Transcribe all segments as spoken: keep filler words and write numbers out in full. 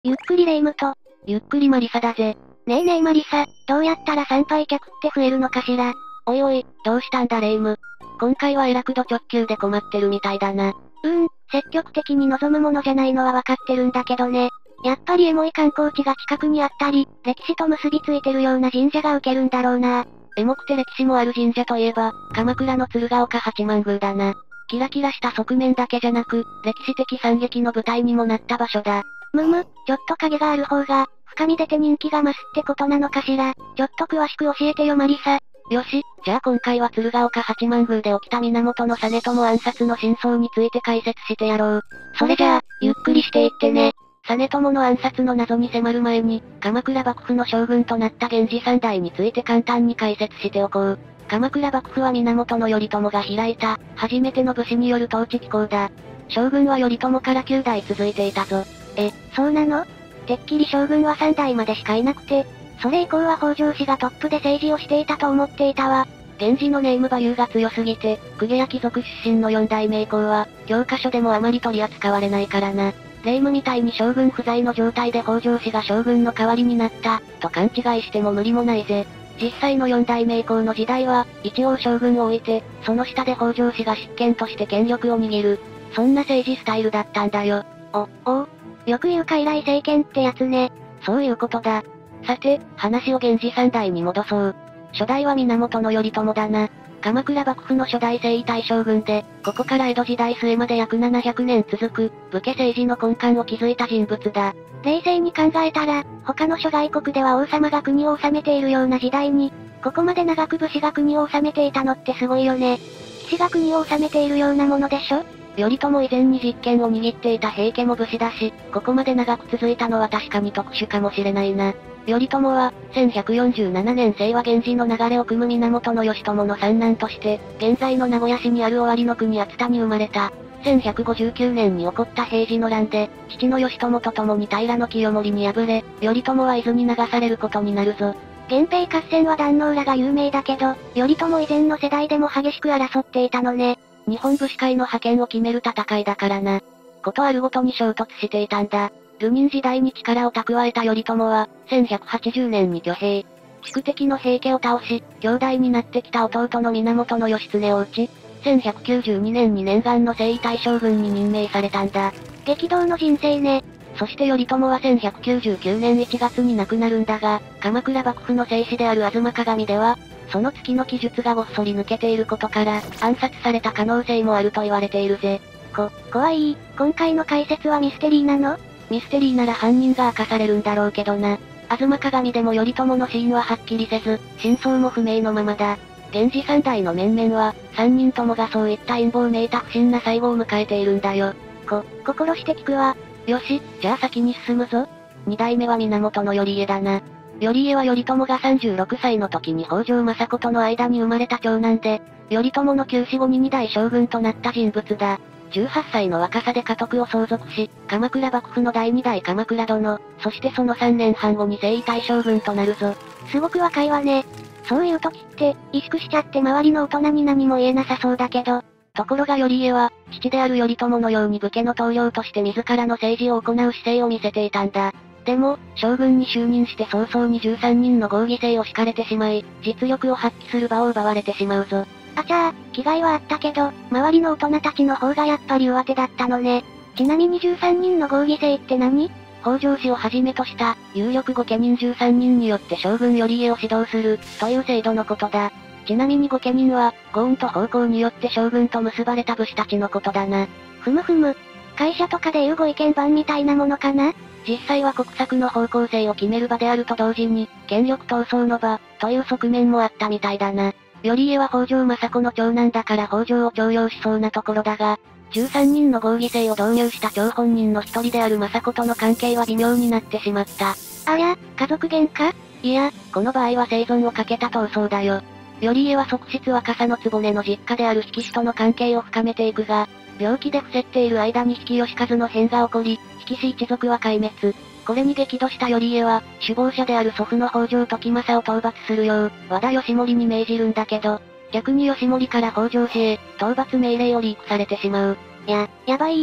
ゆっくりレ夢ムと、 ゆっくりマリサだぜ。 ねえねえマリサ、どうやったら参拝客って増えるのかしら。 おいおい、どうしたんだレ夢ム。今回はえらく度直球で困ってるみたいだな。 うーん、積極的に望むものじゃないのはわかってるんだけどね。やっぱりエモい観光地が近くにあったり、歴史と結びついてるような神社が受けるんだろうな。 エモくて歴史もある神社といえば、鎌倉の鶴岡八幡宮だな。キラキラした側面だけじゃなく、歴史的惨劇の舞台にもなった場所だ。 むむ、ちょっと影がある方が、深み出て人気が増すってことなのかしら。ちょっと詳しく教えてよマリサ。 よし、じゃあ今回は鶴岡八幡宮で起きた源実朝暗殺の真相について解説してやろう。 それじゃあ、ゆっくりしていってね。 実朝の暗殺の謎に迫る前に、鎌倉幕府の将軍となった源氏三代について簡単に解説しておこう。鎌倉幕府は源頼朝が開いた、初めての武士による統治機構だ。将軍は頼朝からきゅうだい続いていたぞ。 え、そうなの？てっきり将軍はさんだいまでしかいなくて、それ以降は北条氏がトップで政治をしていたと思っていたわ。 源氏のネームバリューが強すぎて、公家や貴族出身のよんだいめ以降は、教科書でもあまり取り扱われないからな。霊夢みたいに将軍不在の状態で北条氏が将軍の代わりになった、と勘違いしても無理もないぜ。実際のよんだいめ以降の時代は、一応将軍を置いて、その下で北条氏が執権として権力を握る。そんな政治スタイルだったんだよ。 お、おう。よく言う傀儡政権ってやつね。 そういうことだ。さて、話を源氏三代に戻そう。初代は源頼朝だな。鎌倉幕府の初代征夷大将軍で、ここから江戸時代末まで約ななひゃくねん続く、武家政治の根幹を築いた人物だ。 冷静に考えたら、他の諸外国では王様が国を治めているような時代に、ここまで長く武士が国を治めていたのってすごいよね。騎士が国を治めているようなものでしょ？ 頼朝以前に実権を握っていた平家も武士だし、ここまで長く続いたのは確かに特殊かもしれないな。頼朝は、せんひゃくよんじゅうななねん清和源氏の流れを組む源義朝の三男として、現在の名古屋市にある尾張の国熱田に生まれた。せんひゃくごじゅうきゅうねんに起こった平治の乱で、父の義朝と共に平清盛に敗れ、頼朝は伊豆に流されることになるぞ。 源平合戦は壇ノ浦が有名だけど、頼朝以前の世代でも激しく争っていたのね。 日本武士会の覇権を決める戦いだからな。ことあるごとに衝突していたんだ。流人時代に力を蓄えた頼朝は、せんひゃくはちじゅうねんに挙兵。宿敵の平家を倒し、兄弟になってきた弟の源義経を討ち、せんひゃくきゅうじゅうにねんに念願の征夷大将軍に任命されたんだ。 激動の人生ね。 そして頼朝はせんひゃくきゅうじゅうきゅうねんいちがつに亡くなるんだが、鎌倉幕府の正史である吾妻鏡では、その月の記述がごっそり抜けていることから、暗殺された可能性もあると言われているぜ。 こ、怖い。今回の解説はミステリーなの？ ミステリーなら犯人が明かされるんだろうけどな。吾妻鏡でも頼朝の死因ははっきりせず、真相も不明のままだ。源氏三代の面々は、三人ともがそういった陰謀めいた不審な最後を迎えているんだよ。 こ、心して聞くわ。 よし、じゃあ先に進むぞ。二代目は源頼家だな。頼家は頼朝がさんじゅうろくさいの時に北条政子との間に生まれた長男で、頼朝の急死後に二代将軍となった人物だ。じゅうはっさいの若さで家督を相続し、鎌倉幕府の第二代鎌倉殿、そしてそのさんねんはん後に征夷大将軍となるぞ。 すごく若いわね。そういう時って、萎縮しちゃって周りの大人に何も言えなさそうだけど。 ところが頼家は、父である頼朝のように武家の棟梁として自らの政治を行う姿勢を見せていたんだ。でも、将軍に就任して早々にじゅうさんにんの合議制を敷かれてしまい、実力を発揮する場を奪われてしまうぞ。 あちゃー、気概はあったけど、周りの大人たちの方がやっぱり上手だったのね。ちなみにじゅうさんにんの合議制って何？ 北条氏をはじめとした、有力御家人じゅうさんにんによって将軍頼家を指導する、という制度のことだ。ちなみに御家人は、御恩と奉公によって将軍と結ばれた武士たちのことだな。 ふむふむ。会社とかでいうご意見番みたいなものかな？ 実際は国策の方向性を決める場であると同時に、権力闘争の場、という側面もあったみたいだな。頼家は北条政子の長男だから北条を重用しそうなところだが、じゅうさんにんの合議制を導入した張本人の一人である政子との関係は微妙になってしまった。 ありゃ、家族喧嘩？ いや、この場合は生存をかけた闘争だよ。頼家は側室若狭局の実家である比企氏との関係を深めていくが、病気で伏せっている間に比企義和の変が起こり、比企氏一族は壊滅。これに激怒した頼家は、首謀者である祖父の北条時政を討伐するよう、和田義盛に命じるんだけど、逆に義盛から北条氏へ、討伐命令をリークされてしまう。 や、やばいー。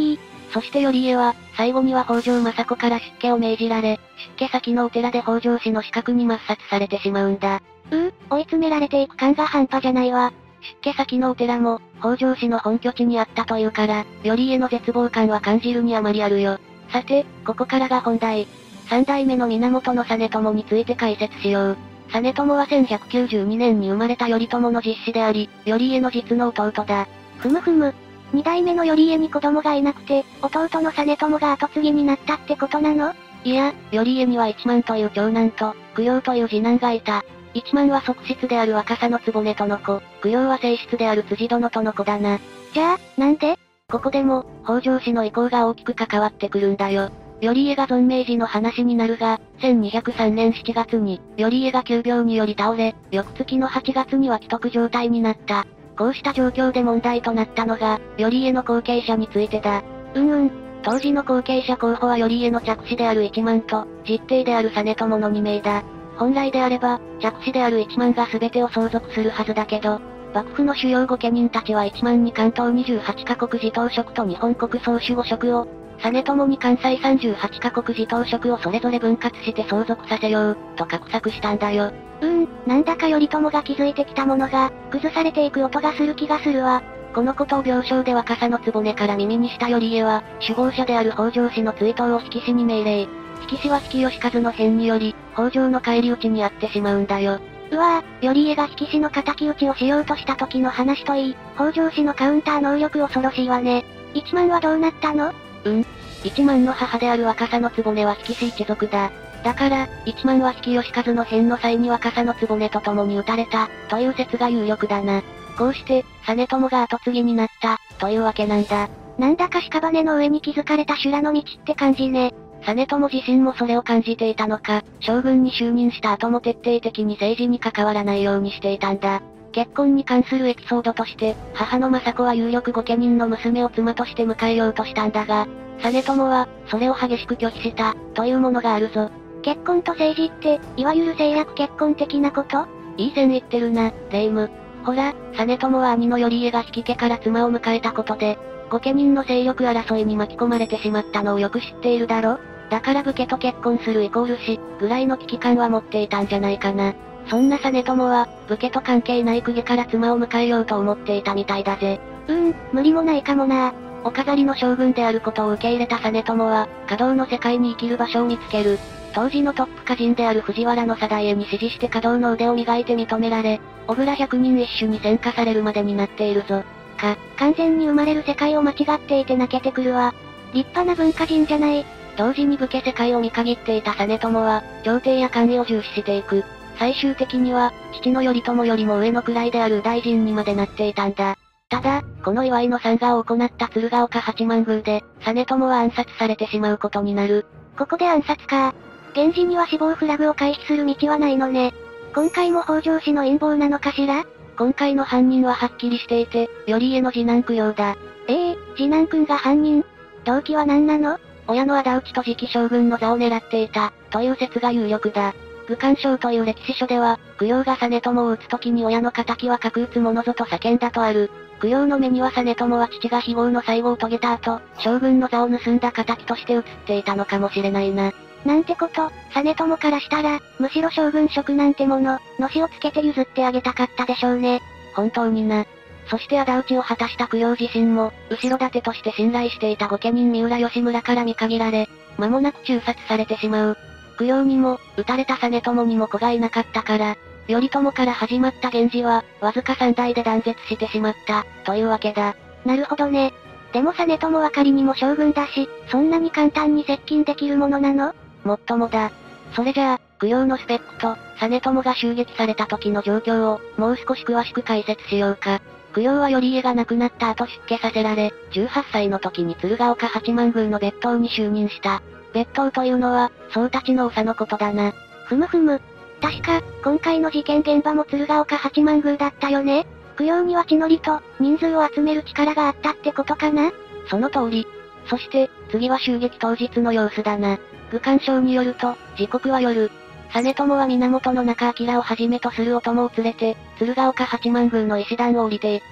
そして頼家は、最後には北条政子から出家を命じられ、出家先のお寺で北条氏の死角に抹殺されてしまうんだ。 うー、追い詰められていく感が半端じゃないわ。 出家先のお寺も、北条氏の本拠地にあったというから、頼家の絶望感は感じるにあまりあるよ。さて、ここからが本題。三代目の源実朝について解説しよう。実朝はせんひゃくきゅうじゅうにねんに生まれた頼朝の実子であり、頼家の実の弟だ。 ふむふむ。二代目の頼家に子供がいなくて、弟の実朝が後継ぎになったってことなの？ いや、頼家には一幡という長男と、供養という次男がいた。一幡は側室である若狭の局との子、供養は正室である辻殿との子だな。 じゃあ、なんで？ ここでも、北条氏の意向が大きく関わってくるんだよ。頼家が存命時の話になるが、せんにひゃくさんねんしちがつに、頼家が急病により倒れ、翌月のはちがつには危篤状態になった。こうした状況で問題となったのが、頼家の後継者についてだ。 うんうん。 当時の後継者候補は頼家の嫡子である一幡と、実弟である実朝のにめいだ。本来であれば、嫡子である一幡が全てを相続するはずだけど、幕府の主要御家人たちは一幡に関東にじゅうはちカ国地頭職と日本国総守護職を、実朝に関西さんじゅうはちカ国地頭職をそれぞれ分割して相続させよう、と画策したんだよ。 うーん、なんだか頼朝が築いてきたものが、崩されていく音がする気がするわ。 このことを病床で若狭の局から耳にした頼家は、首謀者である北条氏の追悼を引き氏に命令。引き氏は比企能員の変により、北条の返り討ちにあってしまうんだよ。 うわぁ、頼家が引き氏の敵討ちをしようとした時の話といい、北条氏のカウンター能力恐ろしいわね。一幡はどうなったの？ うん。一幡の母である若狭の局は引き氏一族だ。だから、一幡は比企能員の変の際に若狭の局と共に討たれた、という説が有力だな。こうして、実朝が後継ぎになった、というわけなんだ。 なんだか屍の上に築かれた修羅の道って感じね。 実朝自身もそれを感じていたのか、将軍に就任した後も徹底的に政治に関わらないようにしていたんだ。結婚に関するエピソードとして、母の政子は有力御家人の娘を妻として迎えようとしたんだが、実朝は、それを激しく拒否した、というものがあるぞ。 結婚と政治って、いわゆる政略結婚的なこと？ いい線言ってるな、霊夢。ほら、実朝は兄の頼家が引家から妻を迎えたことで、御家人の勢力争いに巻き込まれてしまったのをよく知っているだろ？だから武家と結婚するイコール死、ぐらいの危機感は持っていたんじゃないかな。そんな実朝は、武家と関係ない公家から妻を迎えようと思っていたみたいだぜ。 うーん、無理もないかもな。 お飾りの将軍であることを受け入れた実朝は、華道の世界に生きる場所を見つける。当時のトップ歌人である藤原定家に指示して華道の腕を磨いて認められ、小倉百人一首に選化されるまでになっているぞ。 か、完全に生まれる世界を間違っていて泣けてくるわ。立派な文化人じゃない。 同時に武家世界を見限っていた実朝は、朝廷や官位を重視していく。最終的には、父の頼朝よりも上の位である右大臣にまでなっていたんだ。ただ、この祝いの参賀を行った鶴岡八幡宮で、実朝は暗殺されてしまうことになる。 ここで暗殺か。源氏には死亡フラグを回避する道はないのね。今回も北条氏の陰謀なのかしら？ 今回の犯人ははっきりしていて、頼家の次男供養だ。 ええー、次男くんが犯人？動機は何なの？ 親の仇討ちと次期将軍の座を狙っていた、という説が有力だ。愚官章という歴史書では、供養が実朝を討つ時に親の仇は核討つものぞと叫んだとある。供養の目には実朝は父が非業の最後を遂げた後、将軍の座を盗んだ仇として映っていたのかもしれないな。 なんてこと、実朝からしたら、むしろ将軍職なんてもの、のしをつけて譲ってあげたかったでしょうね。 本当にな。そして仇討ちを果たした供養自身も、後ろ盾として信頼していた御家人三浦義村から見限られ、間もなく誅殺されてしまう。供養にも、撃たれた実朝にも子がいなかったから、頼朝から始まった源氏は、わずかさんだいで断絶してしまった、というわけだ。 なるほどね。でも実朝は仮にも将軍だし、そんなに簡単に接近できるものなの？ もっともだ。それじゃあ、供養のスペックと、実朝が襲撃された時の状況を、もう少し詳しく解説しようか。供養は頼家が亡くなった後出家させられ、じゅうはっさいの時に鶴岡八幡宮の別当に就任した。別当というのは、僧たちの長のことだな。 ふむふむ。確か、今回の事件現場も鶴岡八幡宮だったよね？供養には血のりと、人数を集める力があったってことかな？ その通り。そして、次は襲撃当日の様子だな。愚官章によると、時刻は夜。実朝は源中明をはじめとするお供を連れて、鶴岡八幡宮の石段を降りていった。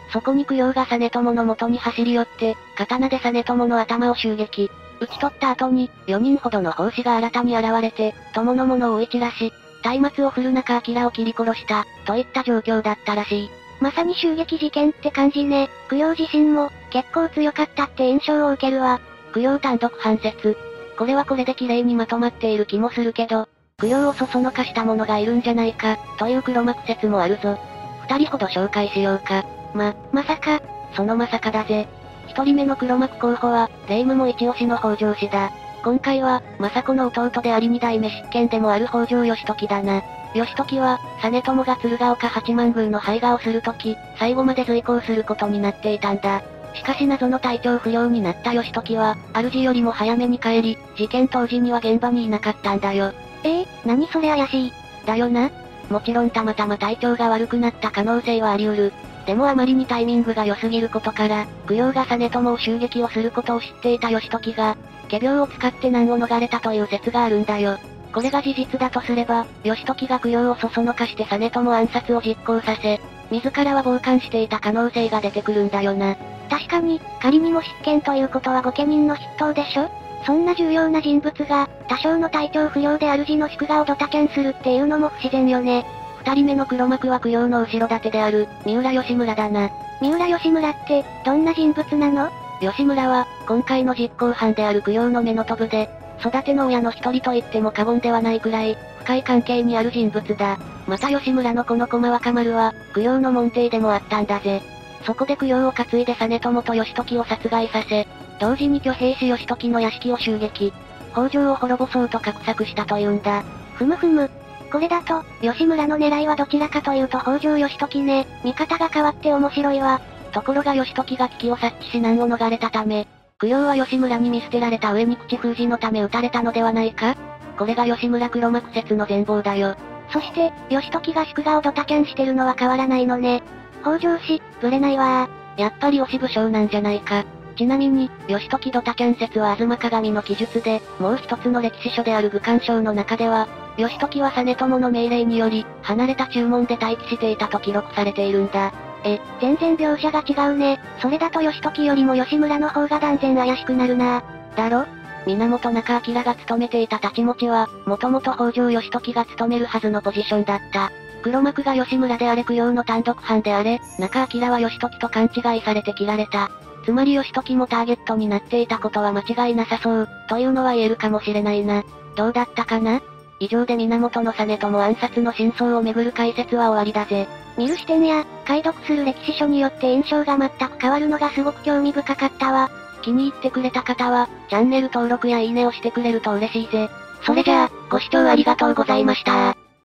そこに供養が実朝の元に走り寄って、刀で実朝の頭を襲撃。討ち取った後に、よにんほどの砲士が新たに現れて、友の者を追い散らし、松明を振る中明を切り殺した、といった状況だったらしい。 まさに襲撃事件って感じね。供養自身も、結構強かったって印象を受けるわ。 供養単独犯説。これはこれで綺麗にまとまっている気もするけど、供養をそそのかした者がいるんじゃないか、という黒幕説もあるぞ。二人ほど紹介しようか。ま、 まさか、 そのまさかだぜ。一人目の黒幕候補は、霊夢も一押しの北条氏だ。今回は、政子の弟であり二代目執権でもある北条義時だな。義時は、実朝が鶴岡八幡宮の拝画をするとき、最後まで随行することになっていたんだ。しかし謎の体調不良になった義時は、主よりも早めに帰り、事件当時には現場にいなかったんだよ。 ええー、何それ怪しい。 だよな。もちろんたまたま体調が悪くなった可能性はあり得る。でもあまりにタイミングが良すぎることから、供養が実朝を襲撃をすることを知っていた義時が、仮病を使って難を逃れたという説があるんだよ。これが事実だとすれば、義時が供養をそそのかして実朝暗殺を実行させ、自らは傍観していた可能性が出てくるんだよな。 確かに、仮にも執権ということは御家人の筆頭でしょ？そんな重要な人物が、多少の体調不良で主の祝賀をドタキャンするっていうのも不自然よね。 二人目の黒幕は供養の後ろ盾である、三浦義村だな。 三浦義村って、どんな人物なの？ 義村は、今回の実行犯である供養の目の飛ぶで、育ての親の一人と言っても過言ではないくらい、深い関係にある人物だ。また義村のこの駒若丸は、供養の門弟でもあったんだぜ。そこで供養を担いで実朝と義時を殺害させ、同時に挙兵し義時の屋敷を襲撃。北条を滅ぼそうと画策したというんだ。 ふむふむ。これだと、義村の狙いはどちらかというと北条義時ね。見方が変わって面白いわ。 ところが義時が危機を察知し難を逃れたため、供養は義村に見捨てられた上に口封じのため撃たれたのではないか？これが義村黒幕説の全貌だよ。 そして、義時が祝賀をドタキャンしてるのは変わらないのね。北条氏、ぶれないわー。やっぱり推し武将なんじゃないか。ちなみに、義時ドタキャン説は東鏡の記述で、もう一つの歴史書である愚官書の中では、義時は実朝の命令により、離れた注文で待機していたと記録されているんだ。 え、全然描写が違うね。それだと義時よりも義村の方が断然怪しくなるな。 だろ？源中明が務めていた太刀持ちは、もともと北条義時が務めるはずのポジションだった。黒幕が義村であれ供養の単独犯であれ、中明は義時と勘違いされて切られた。つまり義時もターゲットになっていたことは間違いなさそう、というのは言えるかもしれないな。どうだったかな？以上で源実朝暗殺の真相をめぐる解説は終わりだぜ。 見る視点や、解読する歴史書によって印象が全く変わるのがすごく興味深かったわ。 気に入ってくれた方は、チャンネル登録やいいねをしてくれると嬉しいぜ。それじゃあ、ご視聴ありがとうございました。